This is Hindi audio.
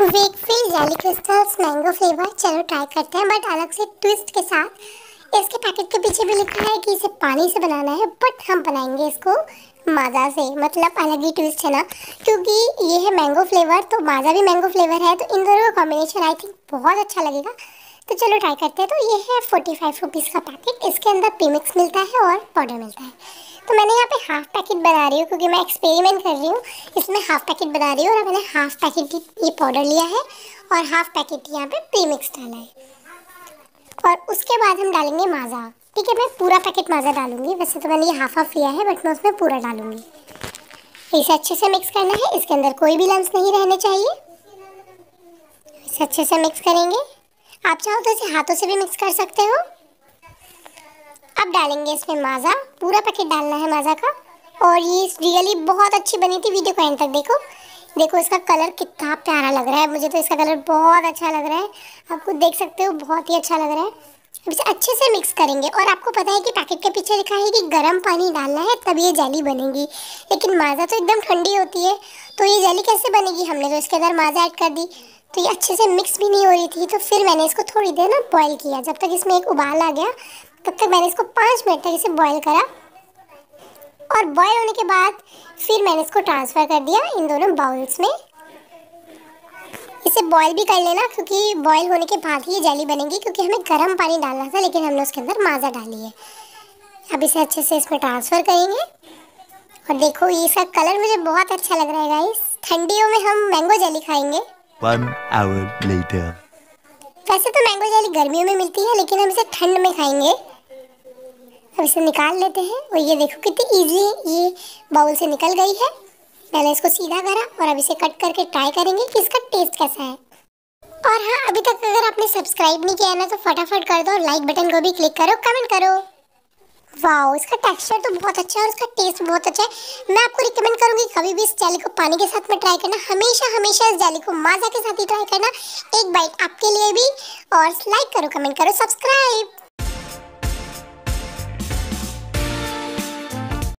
Wakefield jelly crystals mango flavour, चलो ट्राई करते हैं बट अलग से ट्विस्ट के साथ। इसके पैकेट के पीछे भी लिखा है कि इसे पानी से बनाना है, बट हम बनाएंगे इसको माजा से। मतलब अलग ही ट्विस्ट है ना, क्योंकि ये है मैंगो फ्लेवर तो माजा भी मैंगो फ्लेवर है, तो इन दोनों का कॉम्बिनेशन आई थिंक बहुत अच्छा लगेगा। तो चलो ट्राई करते हैं। तो ये है 45 रुपीज़ का पैकेट। इसके अंदर प्रीमिक्स मिलता है और पाउडर मिलता है। तो मैंने यहाँ पे हाफ पैकेट बना रही हूँ क्योंकि मैं एक्सपेरिमेंट कर रही हूँ। इसमें हाफ पैकेट बना रही हूँ और मैंने हाफ पैकेट ये पाउडर लिया है और हाफ पैकेट यहाँ पे प्रीमिक्स डाला है। और उसके बाद हम डालेंगे माज़ा। ठीक है, मैं पूरा पैकेट माज़ा डालूंगी। वैसे तो मैंने ये हाफ लिया है बट मैं उसमें पूरा डालूंगी। इसे अच्छे से मिक्स करना है, इसके अंदर कोई भी लम्स नहीं रहने चाहिए। इसे अच्छे से मिक्स करेंगे। आप चाहो तो इसे हाथों से भी मिक्स कर सकते हो। अब डालेंगे इसमें माज़ा, पूरा पैकेट डालना है माज़ा का। और ये रियली बहुत अच्छी बनी थी, वीडियो को एंड तक देखो। देखो इसका कलर कितना प्यारा लग रहा है, मुझे तो इसका कलर बहुत अच्छा लग रहा है। आप खुद देख सकते हो, बहुत ही अच्छा लग रहा है। अब इसे अच्छे से मिक्स करेंगे। और आपको पता है कि पैकेट के पीछे लिखा है कि गर्म पानी डालना है तब ये जेली बनेगी, लेकिन माज़ा तो एकदम ठंडी होती है, तो ये जेली कैसे बनेगी। हमने तो इसके अंदर माज़ा ऐड कर दी, तो ये अच्छे से मिक्स भी नहीं हो रही थी। तो फिर मैंने इसको थोड़ी देर ना बॉयल किया, जब तक इसमें एक उबाल आ गया तब तक मैंने इसको 5 मिनट तक इसे बॉयल करा। और बॉयल होने के बाद फिर मैंने इसको ट्रांसफ़र कर दिया इन दोनों बाउल्स में। इसे बॉयल भी कर लेना क्योंकि बॉयल होने के बाद ही ये जेली बनेगी, क्योंकि हमें गर्म पानी डालना था लेकिन हमने उसके अंदर माज़ा डाली है। अब इसे अच्छे से इसमें ट्रांसफ़र करेंगे। और देखो ये इसका कलर मुझे बहुत अच्छा लग रहा है गाइस। ठंडियों में हम मैंगो जेली खाएंगे। 1 hour later. वैसे तो मैंगो जेली गर्मियों में मिलती है, लेकिन हम इसे ठंड में खाएंगे। अब इसे निकाल लेते हैं। और ये देखो कितनी इजी ये बाउल से निकल गई है। मैंने इसको सीधा करा और अब इसे कट करके ट्राई करेंगे कि इसका टेस्ट कैसा है। और हाँ, अभी तक अगर आपने सब्सक्राइब नहीं किया है ना तो फटाफट कर दो और लाइक बटन को भी क्लिक करो, कमेंट करो। वाओ, इसका टेक्सचर तो बहुत अच्छा है और इसका टेस्ट बहुत अच्छा है। मैं आपको रिकमेंड करूंगी कभी भी इस जेली को पानी के साथ में ट्राई करना, हमेशा हमेशा इस जेली को माज़ा के साथ ही ट्राई करना। एक बाइट आपके लिए भी। और लाइक करो, कमेंट करो, सब्सक्राइब।